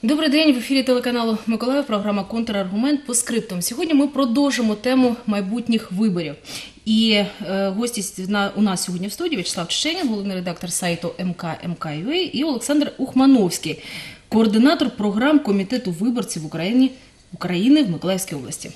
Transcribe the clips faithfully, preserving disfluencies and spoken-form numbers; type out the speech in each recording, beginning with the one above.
Добрий день, в ефірі телеканалу Миколаїв, програма «Контраргумент» по скриптам. Сьогодні ми продовжимо тему майбутніх виборів. І е, гості на, у нас сьогодні в студії В'ячеслав Чеченін, головний редактор сайту ем ка ем ка точка ю а, і Олександр Ухмановський, координатор програм Комітету виборців України, України в Миколаївській області.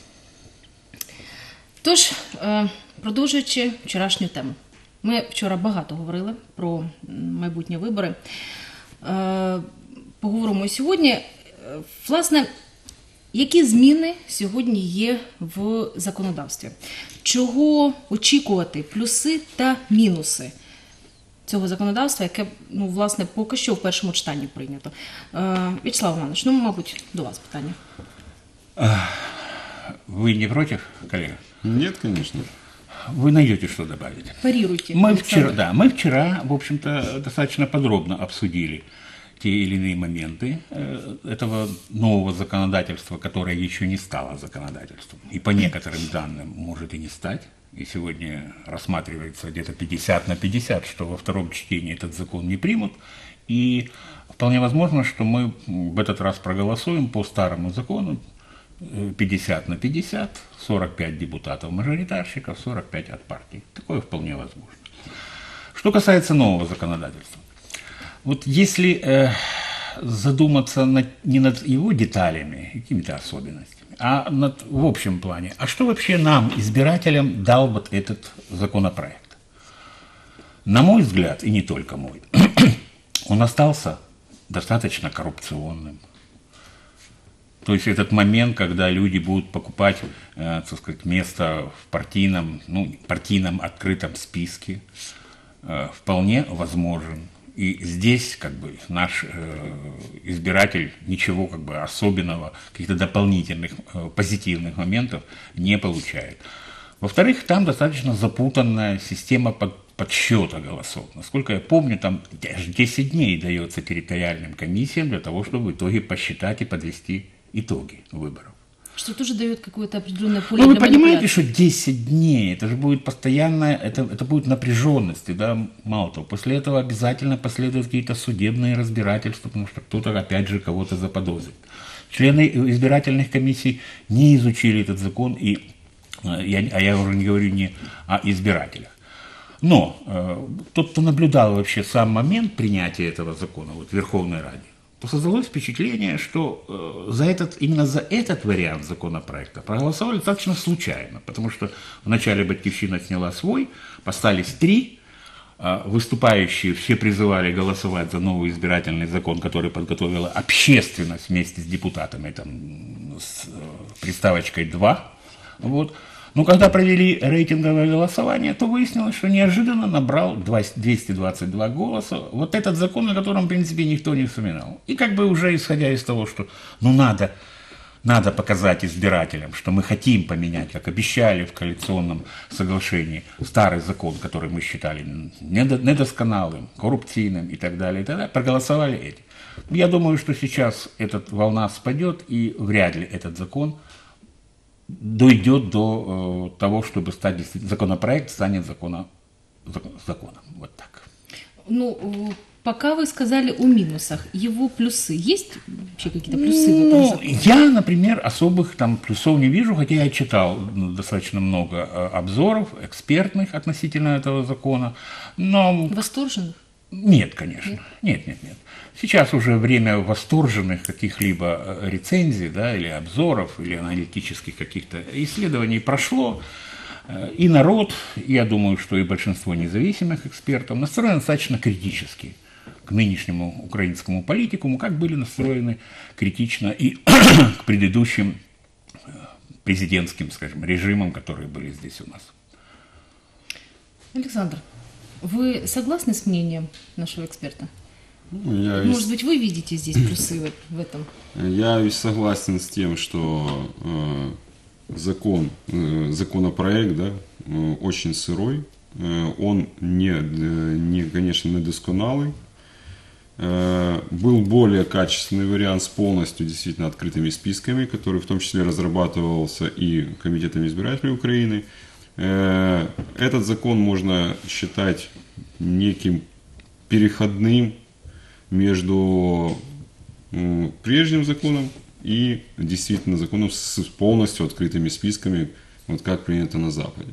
Тож, е, продовжуючи вчорашню тему. Ми вчора багато говорили про майбутні вибори. Е, Поговоримо сьогодні, власне, які зміни сьогодні є в законодавстві? Чого очікувати, плюси та мінуси цього законодавства, яке, ну, власне, поки що в першому читанні прийнято? В'ячеслав Іванович, ну, мабуть, до вас питання. Вы не против, коллега? Нет, конечно. Вы найдете, что добавить. Парируйте. Мы вчера, да, мы вчера, в общем-то, достаточно подробно обсудили те или иные моменты этого нового законодательства, которое еще не стало законодательством. И по некоторым данным может и не стать. И сегодня рассматривается где-то пятьдесят на пятьдесят, что во втором чтении этот закон не примут. И вполне возможно, что мы в этот раз проголосуем по старому закону пятьдесят на пятьдесят, сорок пять депутатов-мажоритарщиков, сорок пять от партии. Такое вполне возможно. Что касается нового законодательства. Вот если э, задуматься над, не над его деталями, какими-то особенностями, а над, в общем плане, а что вообще нам, избирателям, дал вот этот законопроект? На мой взгляд, и не только мой, он остался достаточно коррупционным. То есть этот момент, когда люди будут покупать, э, так сказать, место в партийном, ну, партийном открытом списке, э, вполне возможен. И здесь как бы наш э, избиратель ничего как бы особенного, каких-то дополнительных э, позитивных моментов не получает. Во-вторых, там достаточно запутанная система под, подсчета голосов. Насколько я помню, там десять дней дается территориальным комиссиям для того, чтобы в итоге посчитать и подвести итоги выборов. Что тоже дает какое-то определенное поле Ну, вы для понимаете, что десять дней, это же будет постоянная, это, это будет напряженность, да, мало того. После этого обязательно последуют какие-то судебные разбирательства, потому что кто-то опять же кого-то заподозрит. Члены избирательных комиссий не изучили этот закон, и, я, а я уже не говорю не о избирателях. Но э, тот, кто наблюдал вообще сам момент принятия этого закона вот, в Верховной Раде, то создалось впечатление, что э, за этот, именно за этот вариант законопроекта проголосовали достаточно случайно, потому что вначале «Батькивщина» сняла свой, остались три, э, выступающие все призывали голосовать за новый избирательный закон, который подготовила общественность вместе с депутатами, там, с э, приставочкой два, вот. Но когда провели рейтинговое голосование, то выяснилось, что неожиданно набрал двести двадцать два голоса вот этот закон, о котором, в принципе, никто не вспоминал. И как бы уже исходя из того, что ну надо, надо показать избирателям, что мы хотим поменять, как обещали в коалиционном соглашении, старый закон, который мы считали недосконалым, коррупционным и так далее, и так далее, проголосовали эти. Я думаю, что сейчас эта волна спадет, и вряд ли этот закон дойдет до э, того, чтобы стать законопроект станет закона, закон, законом. Вот так. Ну, пока вы сказали о минусах, его плюсы есть вообще какие-то плюсы в этом законе? Я, например, особых там плюсов не вижу, хотя я читал достаточно много обзоров экспертных относительно этого закона, но... Восторженных? Нет, конечно. Нет, нет, нет. Сейчас уже время восторженных каких-либо рецензий, да, или обзоров, или аналитических каких-то исследований прошло. И народ, я думаю, что и большинство независимых экспертов настроены достаточно критически к нынешнему украинскому политикуму, как были настроены критично и к предыдущим президентским, скажем, режимам, которые были здесь у нас. Александр, вы согласны с мнением нашего эксперта? Я Может быть, вы видите здесь плюсы в этом? Я согласен с тем, что э, закон, э, законопроект, да, э, очень сырой, э, он не, не, конечно, недосконалый. Э, был более качественный вариант с полностью действительно открытыми списками, который в том числе разрабатывался и Комитетом избирателей Украины. Э, этот закон можно считать неким переходным между э, прежним законом и действительно законом с полностью открытыми списками, вот как принято на Западе,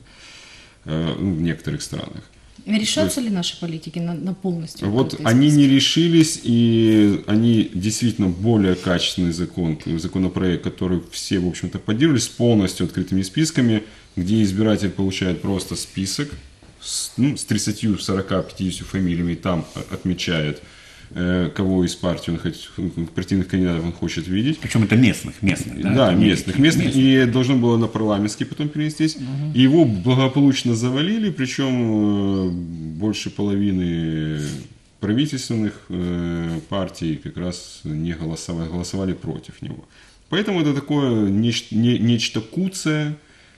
э, в некоторых странах. Решатся ли наши политики на, на полностью? Вот открытые они списки? не решились, и они действительно более качественный закон, законопроект, который все, в общем-то, поддерживали, с полностью открытыми списками, где избиратель получает просто список с, ну, с тридцатью, сорока, пятьюдесятью фамилиями, там отмечает, э, кого из партий, он хочет, партийных кандидатов он хочет видеть. Причем это местных, местных, да? Да, Это местных, местных, местных, и должно было на парламентский потом перенестись. Угу. И его благополучно завалили, причем э, больше половины правительственных э, партий как раз не голосовали, голосовали против него. Поэтому это такое нечто, не, нечто куцое,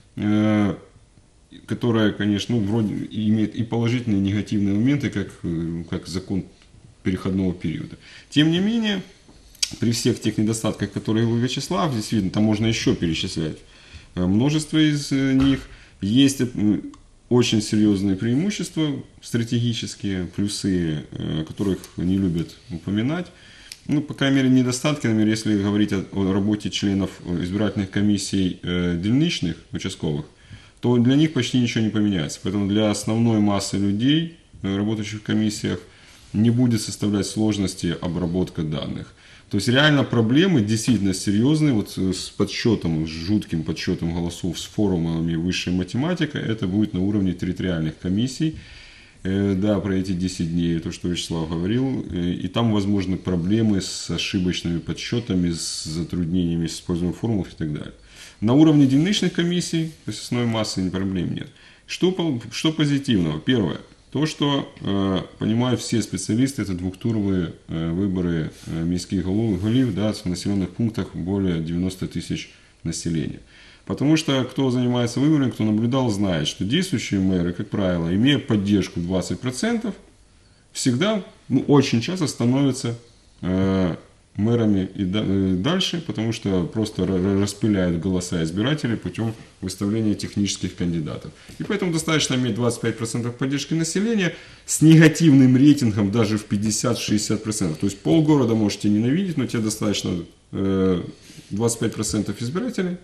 э, которое, конечно, ну, вроде имеет и положительные, и негативные моменты, как, как закон переходного периода. Тем не менее, при всех тех недостатках, которые говорил Вячеслав, действительно, там можно еще перечислять множество из них. Есть очень серьезные преимущества стратегические, плюсы, которых не любят упоминать. Ну, по крайней мере, недостатки, например, если говорить о, о работе членов избирательных комиссий э, дільничных, участковых, то для них почти ничего не поменяется. Поэтому для основной массы людей, э, работающих в комиссиях, не будет составлять сложности обработка данных. То есть реально проблемы действительно серьезные, вот с подсчетом, с жутким подсчетом голосов, с форумами высшей математики, это будет на уровне территориальных комиссий, э, да, про эти десять дней, то, что Вячеслав говорил, э, и там возможны проблемы с ошибочными подсчетами, с затруднениями с использованием формул и так далее. На уровне дільничных комиссий, то есть основной массы проблем нет. Что, что позитивного? Первое. То, что э, понимают все специалисты, это двухтуровые э, выборы э, міських голів, да, в населенных пунктах более девяноста тысяч населения. Потому что кто занимается выборами, кто наблюдал, знает, что действующие мэры, как правило, имея поддержку двадцать процентов, всегда, ну, очень часто становятся э, мэрами и дальше, потому что просто распыляют голоса избирателей путем выставления технических кандидатов. И поэтому достаточно иметь двадцать пять процентов поддержки населения с негативным рейтингом даже в пятьдесят-шестьдесят процентов. То есть полгорода можете ненавидеть, но тебе достаточно э, двадцать пять процентов избирателей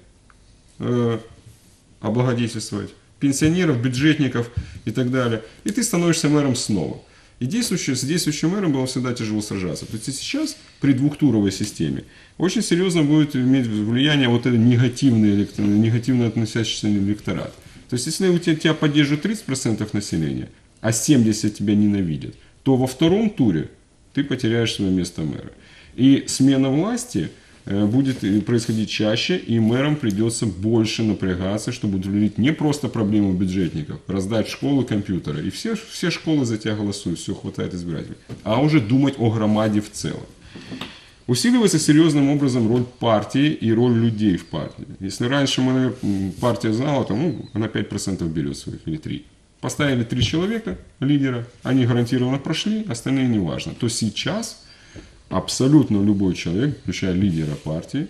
э, облагодетельствовать, пенсионеров, бюджетников и так далее. И ты становишься мэром снова. И действующий, с действующим мэром было всегда тяжело сражаться. То есть и сейчас при двухтуровой системе очень серьезно будет иметь влияние вот этот негативный, негативно относящийся электорат. То есть если у тебя, тебя поддерживает тридцать процентов населения, а семьдесят процентов тебя ненавидят, то во втором туре ты потеряешь свое место мэра. И смена власти будет происходить чаще, и мэрам придется больше напрягаться, чтобы удовлетворить не просто проблему бюджетников, раздать школы компьютеры, и все, все школы за тебя голосуют, все хватает избирателей, а уже думать о громаде в целом. Усиливается серьезным образом роль партии и роль людей в партии. Если раньше мы, партия знала, то ну, она пять процентов берет своих или три. Поставили три человека, лидера, они гарантированно прошли, остальные не важно. То сейчас абсолютно любой человек, включая лидера партии,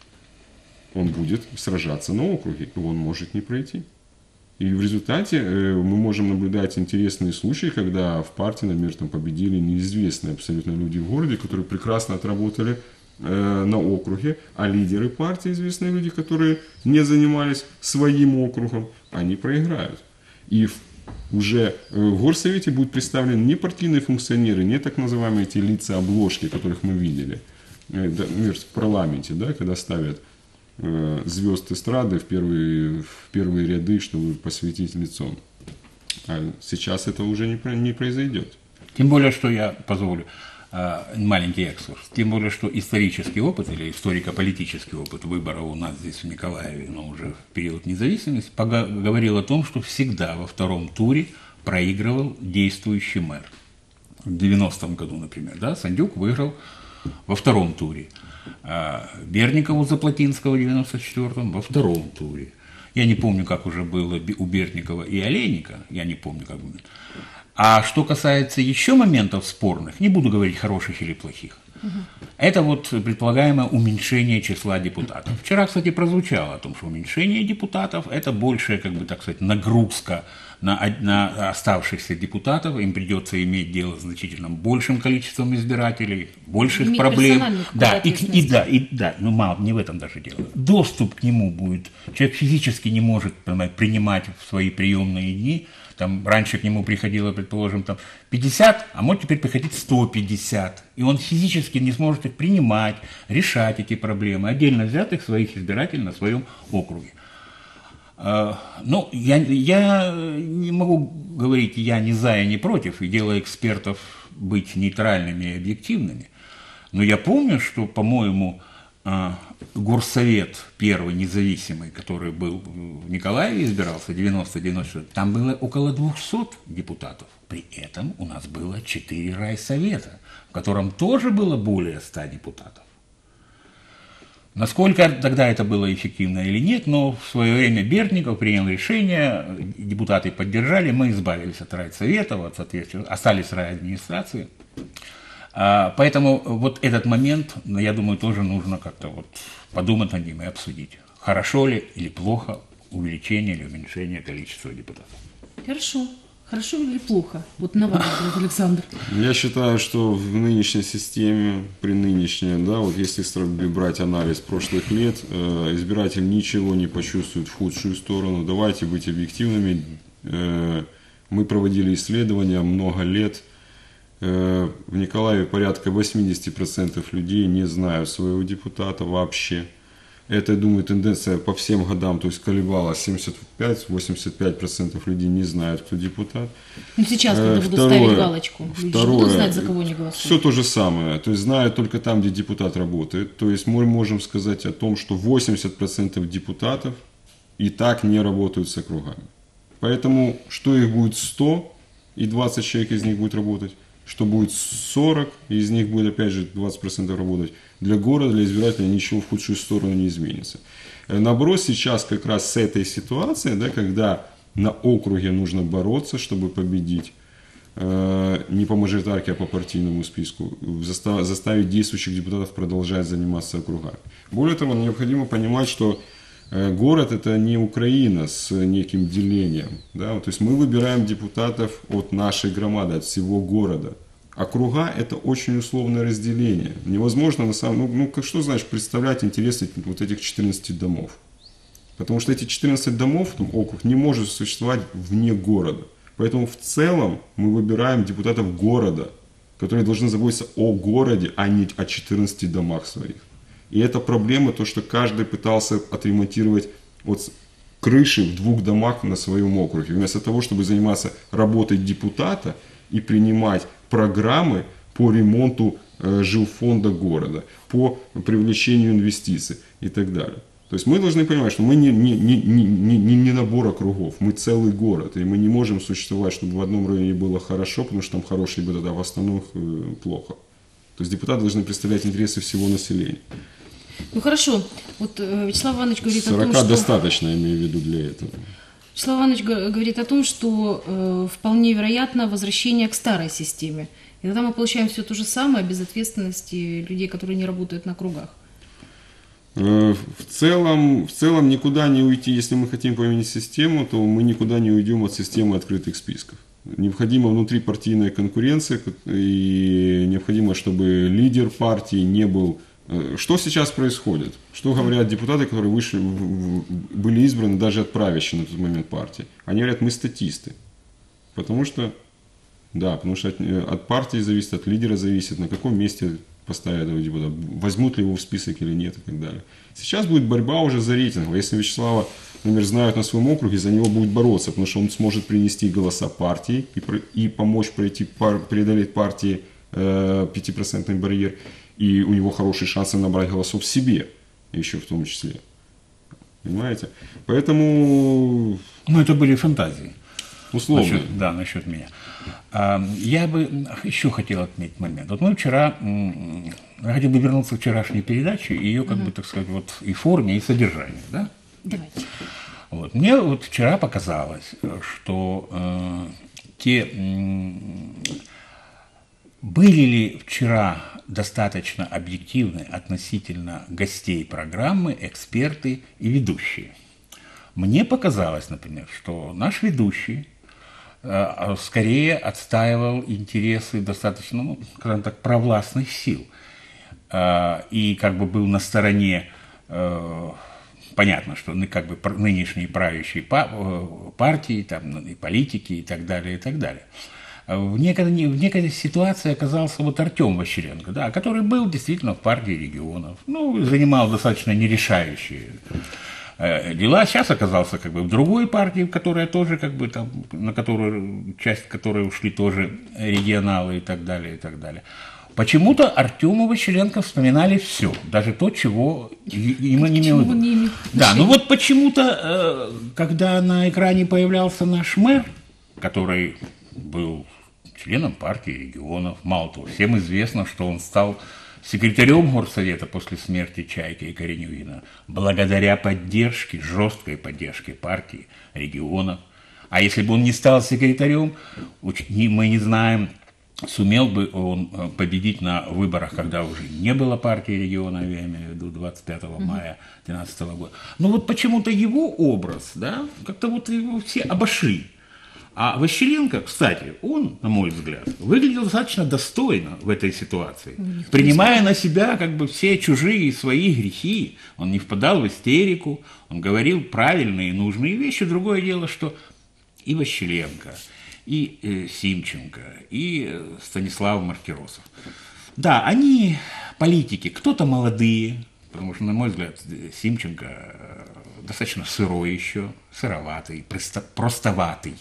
он будет сражаться на округе, и он может не пройти. И в результате э, мы можем наблюдать интересные случаи, когда в партии, например, там победили неизвестные абсолютно люди в городе, которые прекрасно отработали э, на округе, а лидеры партии, известные люди, которые не занимались своим округом, они проиграют. И в уже в горсовете будут представлены не партийные функционеры, не так называемые эти лица-обложки, которых мы видели например, в парламенте, да, когда ставят э, звезд эстрады в первые, в первые ряды, чтобы посветить лицом. А сейчас это уже не, не произойдет. Тем более, что я позволю маленький экскурс, тем более, что исторический опыт или историко-политический опыт выборов у нас здесь в Николаеве, но уже в период независимости, говорил о том, что всегда во втором туре проигрывал действующий мэр. В девяностом году, например, да, Сандюк выиграл во втором туре, а Берникову Заплатинского в девяносто четвёртом во втором туре. Я не помню, как уже было у Берникова и Олейника, я не помню, как было. А что касается еще моментов спорных, не буду говорить хороших или плохих, угу. это вот предполагаемое уменьшение числа депутатов. Вчера, кстати, прозвучало о том, что уменьшение депутатов – это большая, как бы так сказать, нагрузка на, на оставшихся депутатов, им придется иметь дело с значительно большим количеством избирателей, больших Иметь проблем. персональную Да, и, какую-то и да, и да, ну мало, не в этом даже дело. Доступ к нему будет. Человек физически не может, понимаете, принимать в свои приемные дни. Там раньше к нему приходило, предположим, там пятьдесят, а может теперь приходить сто пятьдесят. И он физически не сможет их принимать, решать эти проблемы, отдельно взятых своих избирателей на своем округе. Ну, я, я не могу говорить, я не за и не против, и дело экспертов быть нейтральными и объективными. Но я помню, что, по-моему, горсовет первый независимый, который был в Николаеве, избирался девяносто девяносто, там было около двухсот депутатов. При этом у нас было четыре райсовета, в котором тоже было более ста депутатов. Насколько тогда это было эффективно или нет, но в свое время Бердников принял решение, депутаты поддержали, мы избавились от райсоветов, от соответствия, остались райадминистрации. Поэтому вот этот момент, я думаю, тоже нужно как-то вот подумать над ним и обсудить. Хорошо ли или плохо увеличение или уменьшение количества депутатов. Хорошо. Хорошо или плохо? Вот на ваш взгляд, Александр. Я считаю, что в нынешней системе, при нынешней, да, вот если брать анализ прошлых лет, э, избиратель ничего не почувствует в худшую сторону. Давайте быть объективными. Э, мы проводили исследования много лет. Э, в Николаеве порядка восемьдесят процентов людей не знают своего депутата вообще. Это, я думаю, тенденция по всем годам, то есть колебалась. семьдесят пять - восемьдесят пять процентов людей не знают, кто депутат. Ну, сейчас, когда будут Второе, ставить галочку, люди же будут знать, за кого они голосуют. Все то же самое. То есть знают только там, где депутат работает. То есть мы можем сказать о том, что восемьдесят процентов депутатов и так не работают с округами. Поэтому, что их будет сто, и двадцать человек из них будет работать, что будет сорок, и из них будет опять же двадцать процентов работать. Для города, для избирателя ничего в худшую сторону не изменится. Наоборот, сейчас как раз с этой ситуацией, да, когда на округе нужно бороться, чтобы победить, э, не по мажоритарке, а по партийному списку, застав, заставить действующих депутатов продолжать заниматься округами. Более того, необходимо понимать, что э, город это не Украина с неким делением. Да? То есть мы выбираем депутатов от нашей громады, от всего города. Округа – это очень условное разделение. Невозможно, на самом, ну, ну как, что значит представлять интересы вот этих четырнадцати домов? Потому что эти четырнадцать домов, там, округ, не может существовать вне города. Поэтому в целом мы выбираем депутатов города, которые должны заботиться о городе, а не о четырнадцати домах своих. И это проблема, то, что каждый пытался отремонтировать вот крыши в двух домах на своем округе. Вместо того, чтобы заниматься работой депутата и принимать программы по ремонту э, жилфонда города, по привлечению инвестиций и так далее. То есть мы должны понимать, что мы не, не, не, не, не, не набор округов, мы целый город, и мы не можем существовать, чтобы в одном районе было хорошо, потому что там хорошие депутаты, а в остальных э, плохо. То есть депутаты должны представлять интересы всего населения. Ну хорошо, вот э, Вячеслав Иванович говорит о том, сорока что... достаточно, я имею в виду, для этого. Вячеслав Иванович говорит о том, что э, вполне вероятно возвращение к старой системе. И тогда мы получаем все то же самое, без ответственности людей, которые не работают на кругах. В целом, в целом никуда не уйти, если мы хотим поменять систему, то мы никуда не уйдем от системы открытых списков. Необходима внутрипартийная конкуренция, и необходимо, чтобы лидер партии не был... Что сейчас происходит? Что говорят депутаты, которые вышли, были избраны даже от правящей на тот момент партии? Они говорят, мы статисты. Потому что, да, потому что от, от партии зависит, от лидера зависит, на каком месте поставят этого депутата, возьмут ли его в список или нет и так далее. Сейчас будет борьба уже за рейтинг. Если Вячеслава, например, знают на своем округе, за него будет бороться, потому что он сможет принести голоса партии и, и помочь пройти, преодолеть партии э, пятипроцентный барьер. И у него хорошие шансы набрать голосов себе, еще в том числе. Понимаете? Поэтому... Ну, это были фантазии. Условно. Насчет, да, насчет меня. Я бы еще хотел отметить момент. Вот мы вчера, я хотел бы вернуться к вчерашней передаче, и ее, как бы, так сказать, вот и форме, и содержанию, да? Давайте. Вот. Мне вот вчера показалось, что э, те... Э, были ли вчера достаточно объективны относительно гостей программы, эксперты и ведущие? Мне показалось, например, что наш ведущий э, скорее отстаивал интересы достаточно, ну, скажем так, провластных сил. Э, и как бы был на стороне, э, понятно, что ну, как бы нынешние правящие партии, там, и политики и так далее, и так далее. В некой, в некой ситуации оказался вот Артем Ващеренко, да, который был действительно в партии регионов, ну, занимал достаточно нерешающие э, дела, сейчас оказался как бы в другой партии, которая тоже как бы там, на которую, часть которой ушли тоже регионалы и так далее, и так далее. Почему-то Артему Ващеренко вспоминали все, даже то, чего ему не имел. Да, ну вот почему-то, э, когда на экране появлялся наш мэр, который был членом партии регионов, мало того, всем известно, что он стал секретарем горсовета после смерти Чайки и Коренюгина, благодаря поддержке, жесткой поддержке партии регионов. А если бы он не стал секретарем, мы не знаем, сумел бы он победить на выборах, когда уже не было партии регионов, я имею в виду двадцать пятого мая две тысячи двенадцатого года. Но вот почему-то его образ, да, как-то вот его все обошли. А Ващеренко, кстати, он, на мой взгляд, выглядел достаточно достойно в этой ситуации, принимая на себя как бы все чужие и свои грехи. Он не впадал в истерику, он говорил правильные и нужные вещи. Другое дело, что и Ващеренко, и э, Симченко, и э, Станислав Мартиросов. Да, они политики, кто-то молодые, потому что, на мой взгляд, Симченко э, достаточно сырой еще, сыроватый, простоватый.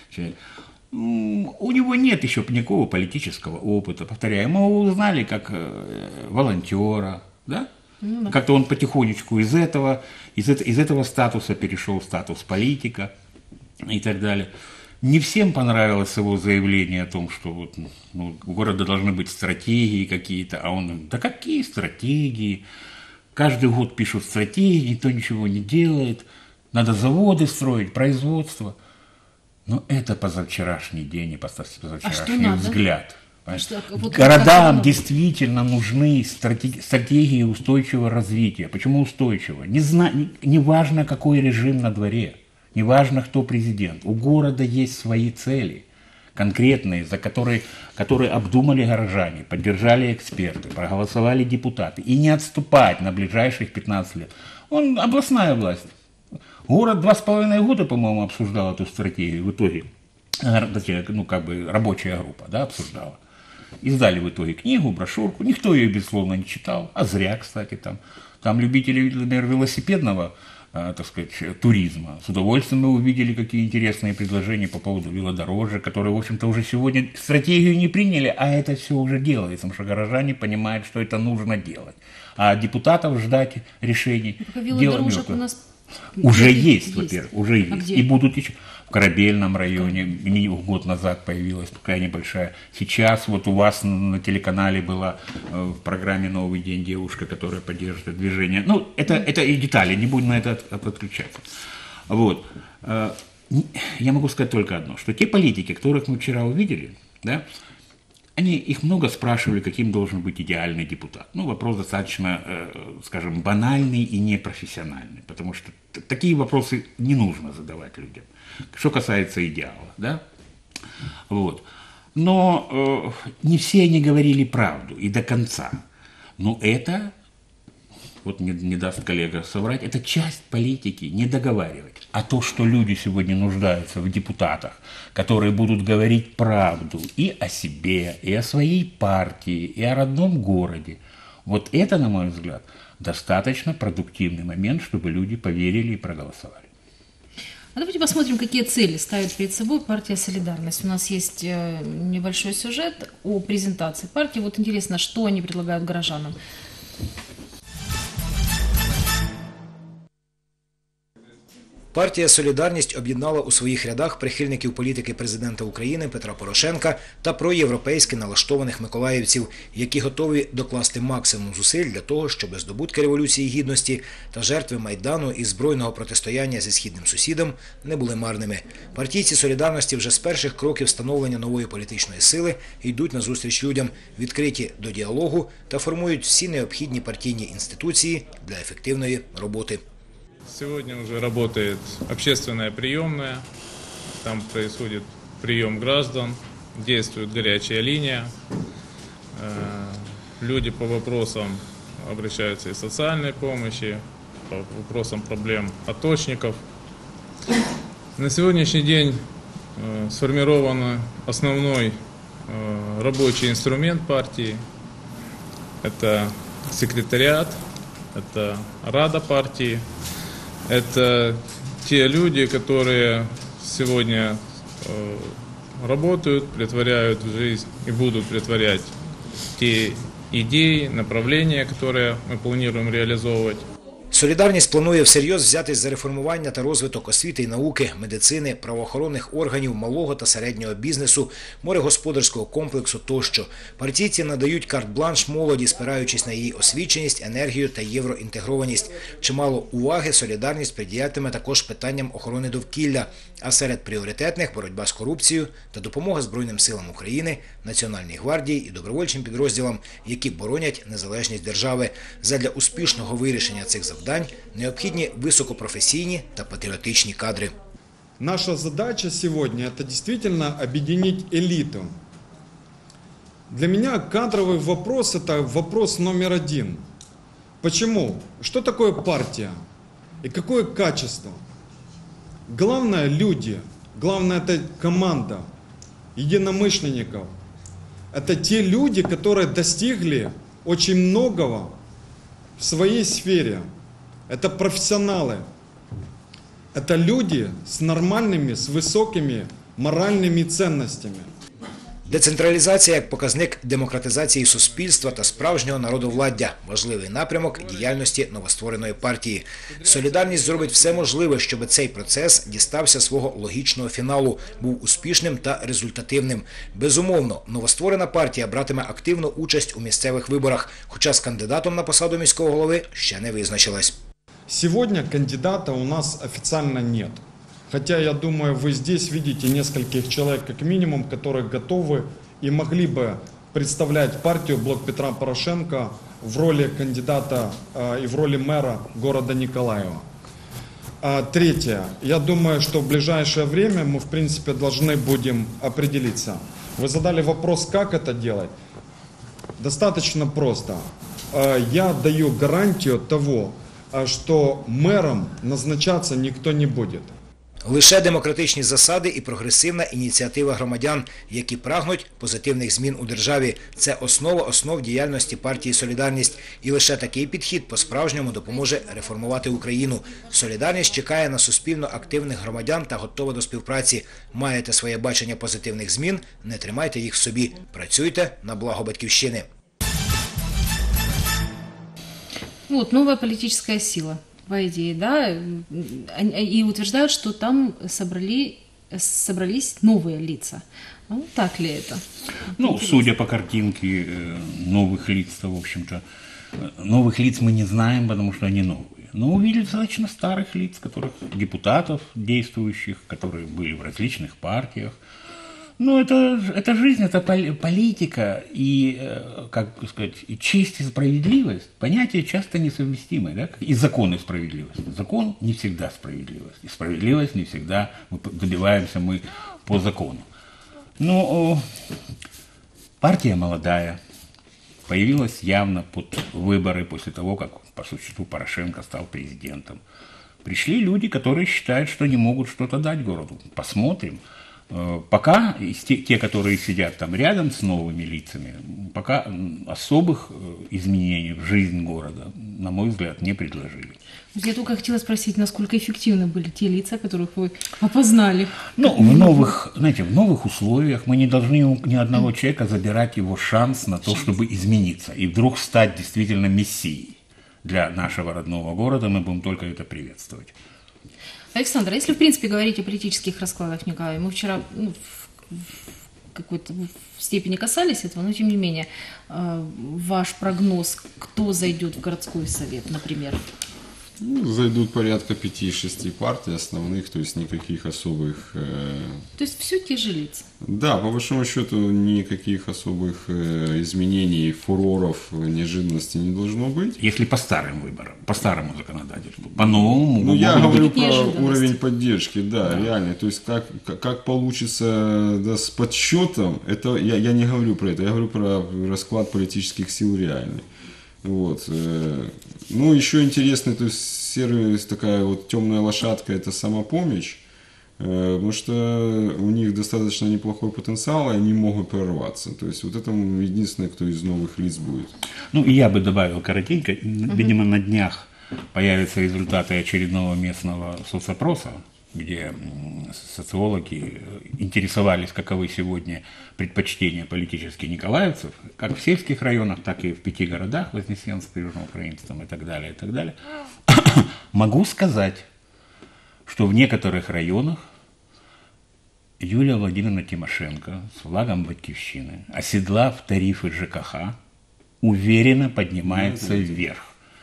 У него нет еще никакого политического опыта, повторяю, мы его узнали как э, волонтера, да? Ну, да. Как-то он потихонечку из этого, из, из этого статуса перешел в статус политика и так далее. Не всем понравилось его заявление о том, что вот, ну, у города должны быть стратегии какие-то, а он, да какие стратегии? Каждый год пишут стратегии, никто ничего не делает, надо заводы строить, производство. Но это позавчерашний день и позавчерашний а взгляд. Что, вот городам действительно нужны стратеги- стратегии устойчивого развития. Почему устойчивого? Не, зна- не, не важно, какой режим на дворе, не важно, кто президент. У города есть свои цели, конкретные, за которые, которые обдумали горожане, поддержали эксперты, проголосовали депутаты. И не отступать на ближайших пятнадцать лет. Он областная власть. Город два с половиной года, по-моему, обсуждал эту стратегию. В итоге, ну, как бы рабочая группа, да, обсуждала. Издали в итоге книгу, брошюрку. Никто ее, безусловно, не читал. А зря, кстати, там. Там любители, например, велосипедного, э, так сказать, туризма. С удовольствием мы увидели, какие интересные предложения по поводу велодорожек, которые, в общем-то, уже сегодня стратегию не приняли, а это все уже делается, потому что горожане понимают, что это нужно делать. А депутатов ждать решений. Велодорожек у нас... Уже где есть, есть, во-первых, уже есть. А где? И будут еще в Корабельном районе, год назад появилась такая небольшая. Сейчас вот у вас на телеканале была в программе «Новый день» девушка, которая поддерживает движение. Ну, это, это и детали, не будем на это от, от, отключаться. Вот. Я могу сказать только одно, что те политики, которых мы вчера увидели, да, они, их много спрашивали, каким должен быть идеальный депутат. Ну, вопрос достаточно, э, скажем, банальный и непрофессиональный, потому что т- такие вопросы не нужно задавать людям, что касается идеала, да? Вот. Но э, не все они говорили правду и до конца. Но это, вот не, не даст коллега соврать, это часть политики, не договаривать. А то, что люди сегодня нуждаются в депутатах, которые будут говорить правду и о себе, и о своей партии, и о родном городе, вот это, на мой взгляд, достаточно продуктивный момент, чтобы люди поверили и проголосовали. А давайте посмотрим, какие цели ставит перед собой партия «Солидарность». У нас есть небольшой сюжет о презентации партии. Вот интересно, что они предлагают горожанам. Партія «Солідарність» об'єднала у своїх рядах прихильників політики президента України Петра Порошенка та проєвропейськи налаштованих миколаївців, які готові докласти максимум зусиль для того, щоб здобутки Революції Гідності та жертви Майдану і збройного протистояння зі східним сусідом не були марними. Партійці «Солідарності» вже з перших кроків становлення нової політичної сили йдуть назустріч людям, відкриті до діалогу та формують всі необхідні партійні інституції для ефективної роботи. Сегодня уже работает общественная приемная, там происходит прием граждан, действует горячая линия. Люди по вопросам обращаются и социальной помощи, по вопросам проблем аточников. На сегодняшний день сформирован основной рабочий инструмент партии. Это секретариат, это Рада партии. Это те люди, которые сегодня работают, претворяют в жизнь и будут претворять те ідеї, направлення, які ми плануємо реалізовувати. Солідарність планує всерйоз взятись за реформування та розвиток освіти і науки, медицини, правоохоронних органів, малого та середнього бізнесу, морегосподарського комплексу тощо. Партійці надають карт-бланш молоді, спираючись на її освіченість, енергію та євроінтегрованість. Чимало уваги солідарність приділятиме також питанням охорони довкілля, а серед пріоритетних – боротьба з корупцією та допомога Збройним силам України, Національній гвардії і добровольчим підрозділам, які боронять незалежність держави. Задля успішного вирішення цих завдань необхідні високопрофесійні та патріотичні кадри. Наша задача сегодня – это действительно объединить элиту. Для меня кадровый вопрос – это вопрос номер один. Почему? Что такое партия? И какое качество? Главное – люди. Главное – это команда единомышленников. Это те люди, которые достигли очень многого в своей сфере. Это профессионалы. Это люди с нормальными, с высокими моральными ценностями. Децентралізація як показник демократизації суспільства та справжнього народовладдя – важливий напрямок діяльності новоствореної партії. Солідарність зробить все можливе, щоб цей процес дістався свого логічного фіналу, був успішним та результативним. Безумовно, новостворена партія братиме активну участь у місцевих виборах, хоча з кандидатом на посаду міського голови ще не визначилась. Сегодня кандидата у нас официально нет. Хотя, я думаю, вы здесь видите нескольких человек, как минимум, которые готовы и могли бы представлять партию «Блок Петра Порошенко» в роли кандидата э, и в роли мэра города Николаева. А, третье. Я думаю, что в ближайшее время мы, в принципе, должны будем определиться. Вы задали вопрос, как это делать? Достаточно просто. Э, я даю гарантию того, что мэром назначаться никто не будет. Лише демократичні засади і прогресивна ініціатива громадян, які прагнуть позитивних змін у державі. Це основа основ діяльності партії «Солідарність». І лише такий підхід по-справжньому допоможе реформувати Україну. «Солідарність» чекає на суспільно активних громадян та готова до співпраці. Маєте своє бачення позитивних змін – не тримайте їх в собі. Працюйте на благо Батьківщини. Вот, новая политическая сила, по идее, да, и утверждают, что там собрали, собрались новые лица. Ну, так ли это? Ну, Интересно. судя по картинке новых лиц-то, в общем-то, новых лиц мы не знаем, потому что они новые. Но увидели достаточно старых лиц, которых, депутатов действующих, которые были в различных партиях. Ну, это, это жизнь, это политика, и, как сказать, и честь и справедливость, понятия часто несовместимые, да, и закон и справедливость. Закон не всегда справедливость, и справедливость не всегда добиваемся мы по закону. Но партия молодая, появилась явно под выборы после того, как по существу Порошенко стал президентом. Пришли люди, которые считают, что не могут что-то дать городу. Посмотрим. Пока те, которые сидят там рядом с новыми лицами, пока особых изменений в жизнь города, на мой взгляд, не предложили. Я только хотела спросить, насколько эффективны были те лица, которых вы опознали? Ну, в новых, знаете, в новых условиях мы не должны у ни одного человека забирать его шанс на то, чтобы измениться и вдруг стать действительно мессией для нашего родного города. Мы будем только это приветствовать. Александр, если в принципе говорить о политических раскладах в Николаеве, мы вчера ну, в, в какой-то степени касались этого, но тем не менее, э, ваш прогноз, кто зайдет в городской совет, например? Ну, зайдут порядка пяти-шести партий основных, то есть никаких особых... э, То есть все те же лица. Да, по большому счету никаких особых э, изменений, фуроров, неожиданностей не должно быть. Если по старым выборам, по старому законодательству, по новому... Ну, я могут говорю быть- про неожиданности. уровень поддержки, да, реально. То есть, как, как, как получится да, с подсчетом, это я, я не говорю про это, я говорю про расклад политических сил реальный. Вот. э, Ну, еще интересный, то есть, сервис, такая вот темная лошадка, это самопомощь, э, потому что у них достаточно неплохой потенциал, и они могут прорваться. То есть, вот это единственное, кто из новых лиц будет. Ну, и я бы добавил коротенько, видимо, на днях появятся результаты очередного местного соцопроса, где м, социологи интересовались, каковы сегодня предпочтения политических николаевцев, как в сельских районах, так и в пяти городах, Вознесенск, Южноукраинск там, и так далее, и так далее. Могу сказать, что в некоторых районах Юлия Владимировна Тимошенко с флагом Батьковщины, оседлав тарифы ЖКХ, уверенно поднимается вверх.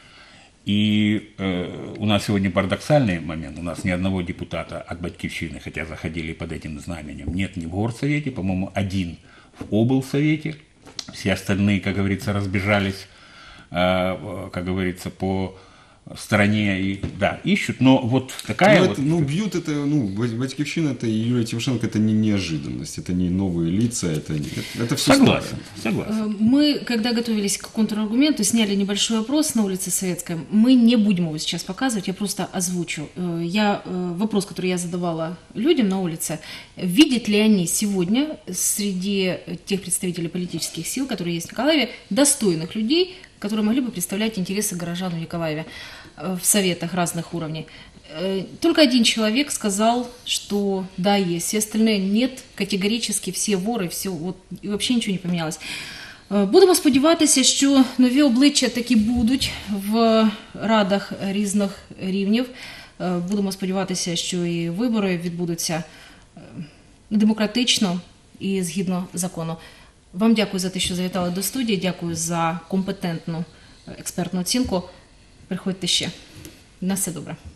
И э, у нас сегодня парадоксальный момент. У нас ни одного депутата от Батьковщины, хотя заходили под этим знаменем, нет ни в горсовете, по-моему, один в облсовете. Все остальные, как говорится, разбежались, э, как говорится, по стороне и, да, ищут. Но вот такая Ну, вот... это, ну, бьют это, ну, Бать- Батьковщина, это и Юлия Тимошенко, это не неожиданность, это не новые лица, это, не- это, это все Согласен, согласен. Э, Мы, когда готовились к контраргументу, сняли небольшой опрос на улице Советской. Мы не будем его сейчас показывать, я просто озвучу. Э, Я, э, вопрос, который я задавала людям на улице, видят ли они сегодня среди тех представителей политических сил, которые есть в Николаеве, достойных людей, которые могли бы представлять интересы горожан в Николаеве э, в советах разных уровней. Э, Только один человек сказал, что да, есть, все остальные нет, категорически всі вори, все, от, і взагалі нічого не помінялось. Е, Будемо сподіватися, що нові обличчя таки будуть в радах різних рівнів. Е, Будемо сподіватися, що і вибори відбудуться е, демократично і згідно закону. Вам дякую за те, що завітали до студії, дякую за компетентну е, експертну оцінку. Приходьте ще. На все добре.